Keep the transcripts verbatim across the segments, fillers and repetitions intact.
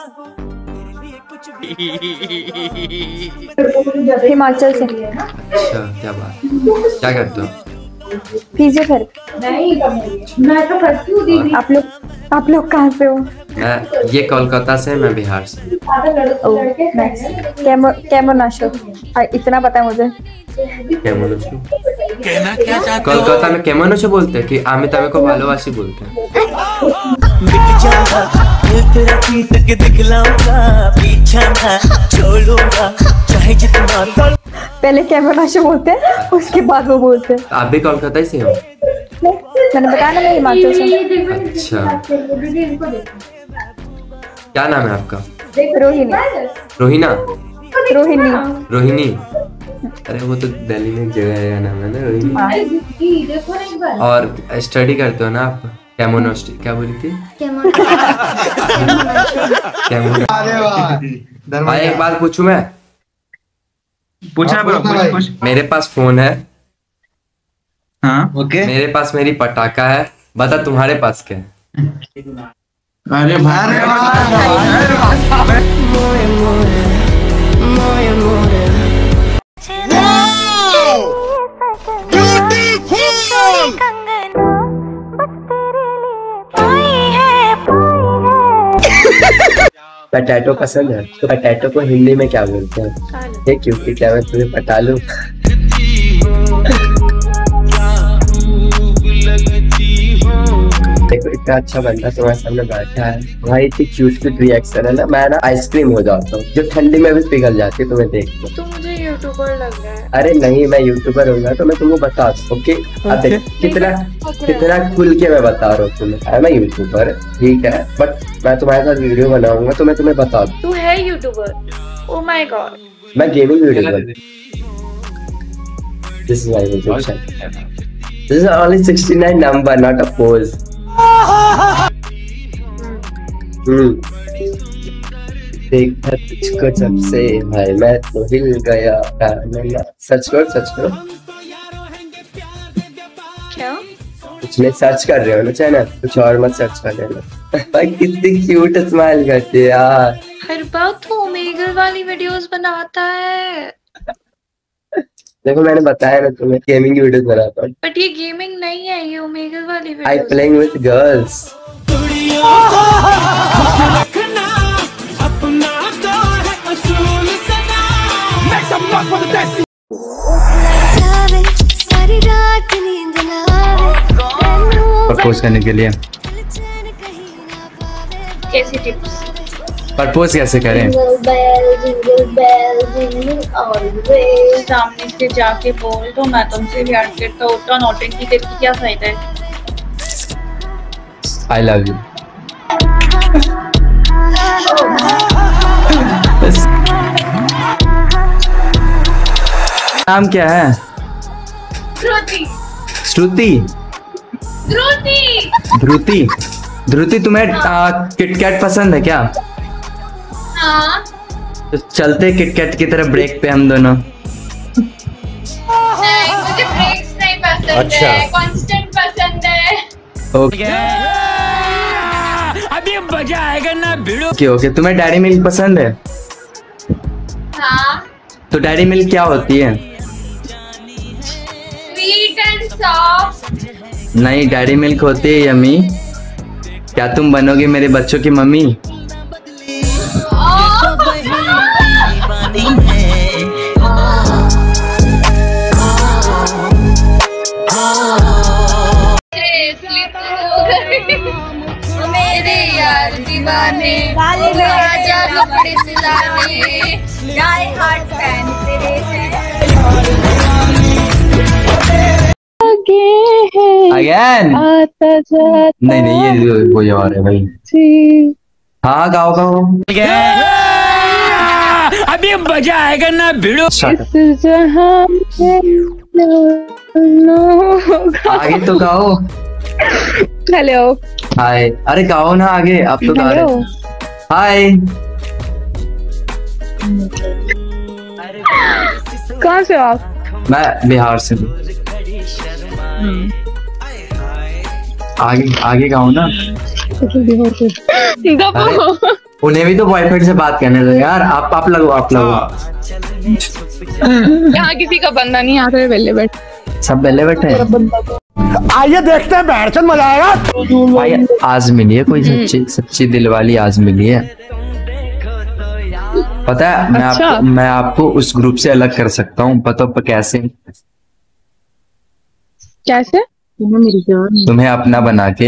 हिमाचल से। अच्छा, क्या बात, क्या करते हो? फिजियोथेरेपी। मैं तो करती हूँ दीदी। आप लोग आप लोग कहाँ से हो? मैं ये कोलकाता से, मैं बिहार से। कैमोनाशो, इतना पता है मुझे। कैमोनाशो कहना क्या चाहते हो? कोलकाता में कैमोनाशो बोलते हैं कि अमिताभ को भालोवासी बोलते हैं। तेरा पीट के दिखलाऊंगा, पीछा ना छोड़ूंगा चाहे जितना। पहले कैमोनाशो बोलते हैं, उसके बाद वो बोलते हैं। आप भी कोलकाता ही से हो? मैंने बताया ना, मैं हिमाचल से। अच्छा, क्या नाम है आपका? रोहिणी। रोहिना? रोहिणी। रोहिणी, अरे वो तो दिल्ली में एक जगह है, नाम है ना रोहिणी। और स्टडी करते हो ना आप? कैमोनास्टी क्या बोली थी? भाई एक बात पूछूं मैं? पूछना ब्रो, मेरे पास फोन है। हाँ ओके। मेरे पास मेरी पटाखा है, बता तुम्हारे पास क्या है? अरे भाई पटैटो पसंद है तो पटैटो को हिंदी में क्या बोलते हैं? ये क्योंकि क्या मैं तुम्हें पटा लूं? देखो इतना अच्छा बंदा तुम्हारे सामने बैठा है भाई, इतनी क्यूट क्यूट रिएक्शन है ना, मैं ना आइसक्रीम हो जाता हूँ जो ठंडी में भी पिघल जाती है तुम्हें देख के। तो मुझे यूट्यूबर लग रहा है। अरे नहीं, मैं यूट्यूबर होऊंगा तो मैं तुमको बता दूँ। ओके, अब देख कितना कितना खुल के मैं बता रहा हूँ तुम्हें। मैं यूट्यूबर ठीक है, बट मैं तुम्हारे साथ वीडियो बनाऊंगा तो मैं तुम्हें बता दूँ। तू है यूट्यूबर? Oh my God. मैं gaming video. This is my YouTube channel. This is only sixty nine number, not a pose. हम्म देखा तुझको जब से भाई मैं तो हिल गया। सर्च करो, सर्च करो। क्या? कुछ नहीं सर्च कर रहे हो ना चैनल, कुछ और मत सर्च कर लेना। भाई कितनी क्यूट स्माइल करती है यार। हर बात तो ओमेगल वाली वीडियोस बनाता है। देखो मैंने बताया ना तुम्हें, गेमिंग वीडियोस बनाता हूँ। बट ये गेमिंग नहीं है, ये ओमेगल वाली videos. I playing with girls. Propose करने के लिए कैसी टिप्स? प्रपोज कैसे करें? सामने से जाके बोल तो मैं तुमसे प्यार करता हूँ, तो नौटंकी करके क्या फायदा है? I love you. नाम क्या है? ध्रुति। श्रुति? ध्रुति। ध्रुति? ध्रुति तुम्हें किटकैट पसंद है क्या? हाँ। तो चलते किटकैट की तरफ ब्रेक पे हम दोनों। नहीं, मुझे ब्रेक्स नहीं पसंद। अच्छा। है, कांस्टेंट पसंद है। ओके अभी मजा आएगा ना भिड़ो। ओके ओके, तुम्हें डेयरी मिल्क पसंद है? हाँ। तो डेयरी मिल्क क्या होती है? Sweet and soft. नहीं, डेयरी मिल्क होती है यम्मी। क्या तुम बनोगे मेरे बच्चों की मम्मी? मेरे यार दीवाने आजा कपड़े सिलाने, डाई हार्ट फैन तेरे अगेन नहीं नहीं, ये कोई और है भाई। हाँ गाओ गाओ। अभी मजा आएगा ना भिड़ो। आगे तो गाओ। Hello hi. अरे गाओ ना आगे, अब तो गा रहे। हाय। कहाँ से आप? मैं बिहार से हूँ। आगे आगे गाओ ना। उन्हें भी तो बॉयफ्रेंड से बात करने दो यार। आप आप लगो आप लगो। यहाँ किसी का बंदा नहीं, यहाँ पे बेले बैठ सब बेले बैठे हैं। आइए देखते हैं, बैठचंद मजा आएगा। भाई आज मिली है कोई सच्ची सच्ची दिल वाली, आज मिली है। पता है मैं अच्छा। आपको मैं आपको उस ग्रुप से अलग कर सकता हूँ। पता पर कैसे? कैसे? तुम्हें अपना बना के।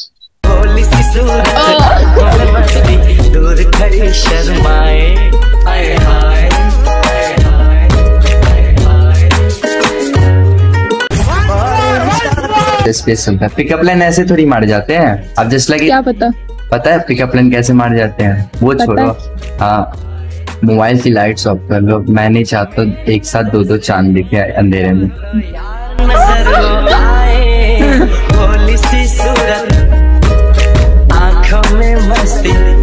पिकअप लाइन ऐसे थोड़ी मार जाते हैं। अब जस्ट लाइक क्या पता? पता है पिकअप लाइन कैसे मार जाते हैं? वो छोड़ो। हाँ, मोबाइल की लाइट्स ऑफ कर लो। मैं नहीं चाहता एक साथ दो दो चांद दिखे अंधेरे में। भोली सी सूरत, आंखों में मस्ती।